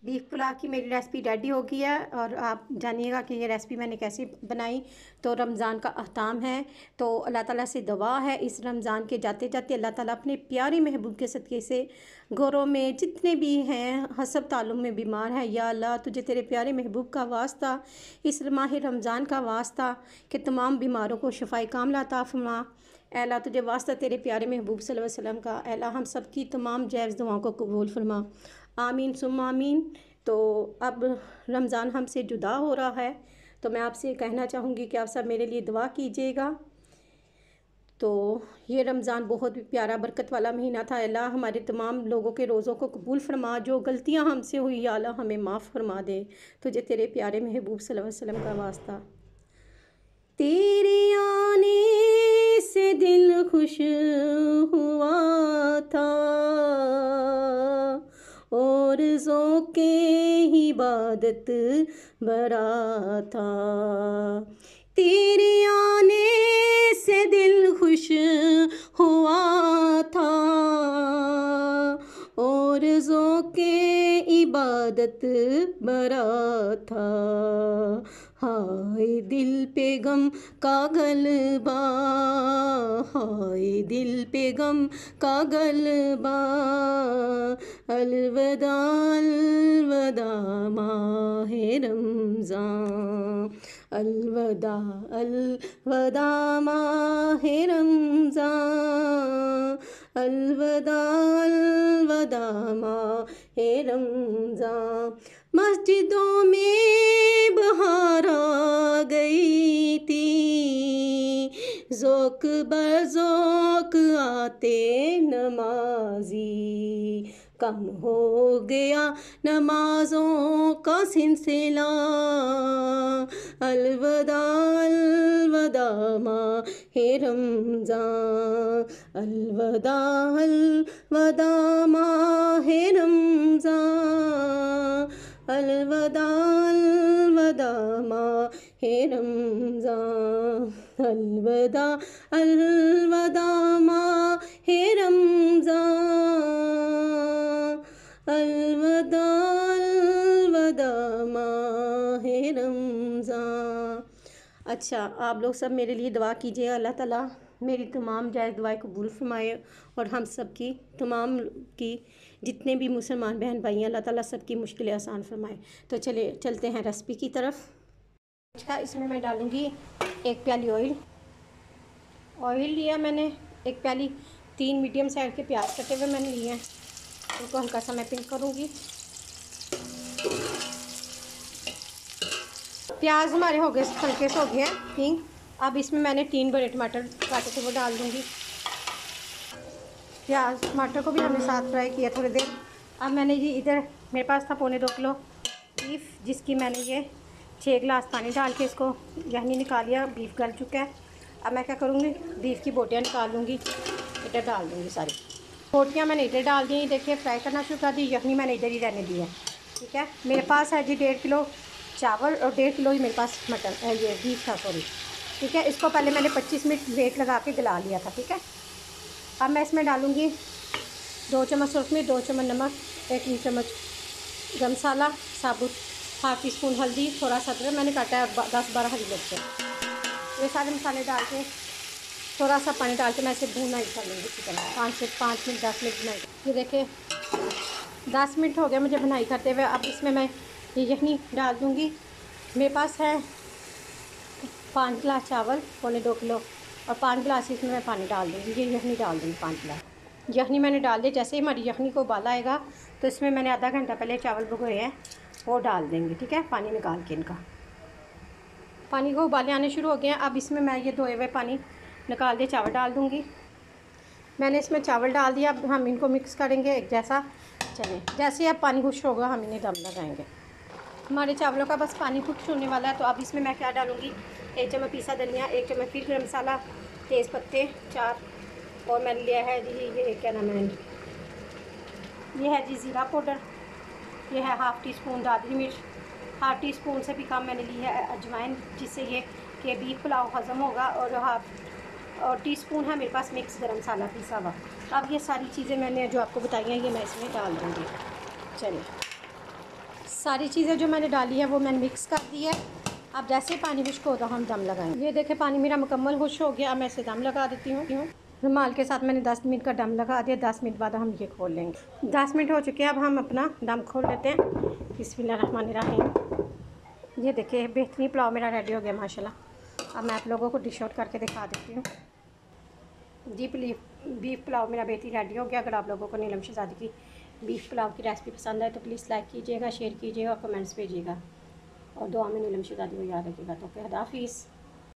Beef pulao की मेरी recipe ready हो गई है और आप जानिएगा कि ये रेसिपी मैंने कैसे बनाई। तो रमज़ान का अहताम है, तो अल्लाह ताला से दुआ है इस रमज़ान के जाते जाते अल्लाह ताला अपने प्यारे महबूब के सदक़े से घरों में जितने भी हैं हसब तालुम में बीमार हैं, या अल्लाह तुझे तेरे प्यारे महबूब का वास्ता, इस माह रमज़ान का वास्ता कि तमाम बीमारों को शफ़ाए कामिला अता फरमा। अल्लाह तुझे वास्ता तेरे प्यारे महबूब सल्लल्लाहु अलैहि वसल्लम का, अल्लाह हम सब की तमाम जायज़ दुआओं को कबूल फरमा, आमीन सुम्मा आमीन। तो अब रमज़ान हमसे जुदा हो रहा है, तो मैं आपसे कहना चाहूँगी कि आप सब मेरे लिए दुआ कीजिएगा। तो ये रमज़ान बहुत प्यारा बरकत वाला महीना था। अल्लाह हमारे तमाम लोगों के रोज़ों को कबूल फरमा, जो गलतियाँ हमसे हुई या अल्लाह हमें माफ़ फरमा दे, तुझे तेरे प्यारे महबूब सल्लल्लाहु अलैहि वसल्लम का वास्ता। तेरे आने से दिल खुश हुआ था और ज़ौक़े इबादत बरा था। तेरे आने से दिल खुश हुआ था और ज़ौक़े इबादत बरा था। हाय दिल पे गम का गलबा, हाय दिल पे गम का गलबा, अलविदा अलविदा माहे रमज़ान, अलविदा अलविदा माहे रमज़ान, अलविदा अलविदा माहे रमज़ान। मस्जिदों में बहार आ गई थी, ज़ौक़ बज़ौक़ आते नमाज़ी, कम हो गया नमाज़ों का सिलसिला, अलविदा अलविदा माहे रमज़ान, अलविदा अलविदा माहे रमज़ान, अलविदा अलविदा माहे रमज़ान, अलविदा अलविदा माहे रमज़ान, अलविदा अलविदा माहे रमज़ान। अच्छा, आप लोग सब मेरे लिए दुआ कीजिए, अल्लाह ताला मेरी तमाम जायज़ दुआएं कबूल फरमाए और हम सब की तमाम की जितने भी मुसलमान बहन भाई हैं अल्लाह ताला सब की मुश्किलें आसान फरमाए। तो चले चलते हैं रेसिपी की तरफ। अच्छा, इसमें मैं डालूँगी 1 प्याली ऑयल लिया मैंने, 1 प्याली 3 मीडियम साइज़ के प्याज कटे हुए मैंने लिए हैं, उनको हल्का सा मैं पिंक करूँगी। प्याज हमारे हो गए हल्के से हो गए हैं पिंक। अब इसमें मैंने 3 बड़े टमाटर काटे थे वो डाल दूँगी। प्याज टमाटर को भी हमने साथ फ्राई किया थोड़ी देर। अब मैंने ये इधर मेरे पास था 1.25 किलो बीफ, जिसकी मैंने ये 6 गिलास पानी डाल के इसको यहनी निकाल लिया। बीफ गल चुका है। अब मैं क्या करूँगी, बीफ की बोटियाँ निकाल लूँगी, इधर डाल दूँगी। सारी बोटियाँ मैंने इधर डाल दी, देखिए फ्राई करना शुरू कर दी। यखनी मैंने इधर ही रहने दी है, ठीक है। मेरे पास है जी 1.5 किलो चावल और 1.5 किलो ही मेरे पास मटन ये बीफ था, सॉरी, ठीक है। इसको पहले मैंने 25 मिनट वेट लगा के गला लिया था, ठीक है। अब मैं इसमें डालूँगी 2 चम्मच सूरज मिर्च, 2 चम्मच नमक, 1 चम्मच गरम मसाला साबुत, ½ टीस्पून हल्दी, थोड़ा सा अदरक मैंने काटा है, 10-12 हरी मिर्च। ये सारे मसाले डाल के थोड़ा सा पानी डाल के मैं इसे भूना ही कर लूँगी चिकन। 5 मिनट 10 मिनट बनाई। ये देखिए 10 मिनट हो गया मुझे बनाई करते हुए। अब इसमें मैं ये यखनी डाल दूँगी। मेरे पास है 5 गिलास चावल, 1.25 किलो, और 5 गिलास इसमें मैं पानी डाल दूँगी। ये यखनी डाल दूँगी 5 गिलास यखनी मैंने डाल दी। जैसे ही हमारी यखनी को उबाल आएगा तो इसमें मैंने आधा घंटा पहले चावल भिगोए हैं वो डाल देंगे, ठीक है। पानी निकाल के इनका, पानी को उबाले आने शुरू हो गए हैं। अब इसमें मैं ये धोए हुए पानी निकाल के चावल डाल दूँगी। मैंने इसमें चावल डाल दिया। अब हम इनको मिक्स करेंगे एक जैसा। चलिए, जैसे अब पानी खुश होगा हम इन्हें दम लगाएंगे। हमारे चावलों का बस पानी खुश होने वाला है। तो अब इसमें मैं क्या डालूँगी, 1 चम्मच पीसा धनिया, 1 चम्मच फिर गरम मसाला, तेज़ पत्ते 4, और मैंने लिया है जी ये क्या नाम है, ये है जी ज़ीरा पाउडर, ये है ½ टीस्पून दादरी मिर्च, ½ टीस्पून से भी कम मैंने ली है अजवाइन, जिससे ये कि बीफ पुलाव हज़म होगा, और टीस्पून है मेरे पास मिक्स गरम मसाला पिसा हुआ। अब ये सारी चीज़ें मैंने जो आपको बताई हैं ये मैं इसमें डाल दूँगी। चलिए, सारी चीज़ें जो मैंने डाली है वो मैंने मिक्स कर दी है। अब जैसे पानी खुश्क हो तो हम दम लगाएंगे। ये देखें पानी मेरा मुकम्मल खुश हो गया। अब मैं इसे दम लगा देती हूँ। रुमाल के साथ मैंने 10 मिनट का दम लगा दिया। 10 मिनट बाद हम ये खोल लेंगे। 10 मिनट हो चुके हैं। अब हम अपना दम खोल लेते हैं। बिस्मिल्लाहिर्रहमानिर्रहीम। ये देखिए बेहतरीन पुलाव मेरा रेडी हो गया माशाल्लाह। अब मैं आप लोगों को डिश आउट करके दिखा देती हूँ। जी बीफ पुलाव मेरा बेहतरीन रेडी हो गया। अगर आप लोगों को नीलम शहज़ादी की बीफ पुलाव की रेसिपी पसंद आए तो प्लीज़ लाइक कीजिएगा, शेयर कीजिएगा और कमेंट्स भेजिएगा और दुआ में नीलम शहज़ादी को याद रखिएगा। तो फिर खुदा हाफिज़।